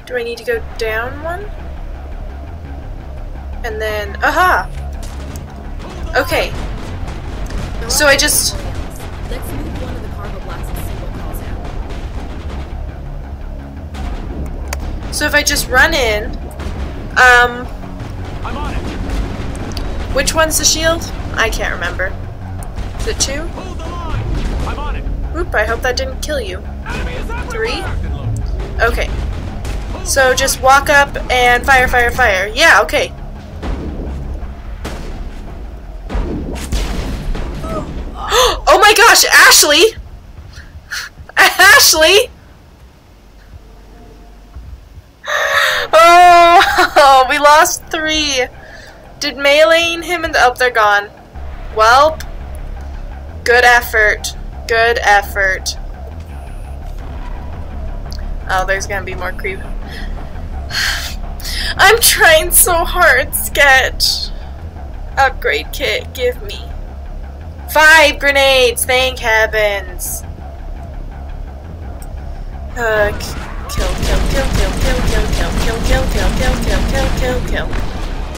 Do I need to go down one? And then, aha! Okay. So I just... Let's move one of the cargo blocks and see what calls out. So if I just run in, I'm on it. which one's the shield? I can't remember. Is it 2? Hold the line. I'm on it. Oop, I hope that didn't kill you. Enemy is 3? Okay. So just walk up and fire, fire, fire. Yeah, okay. Oh my gosh, Ashley! Ashley! Oh, we lost 3. Did meleeing him and oh, they're gone. Welp. Good effort. Good effort. Oh, there's gonna be more creep. I'm trying so hard, Sketch. Upgrade kit, give me 5 grenades, thank heavens. Kill, kill, kill, kill, kill, kill, kill, kill, kill, kill, kill, kill, kill, kill, kill.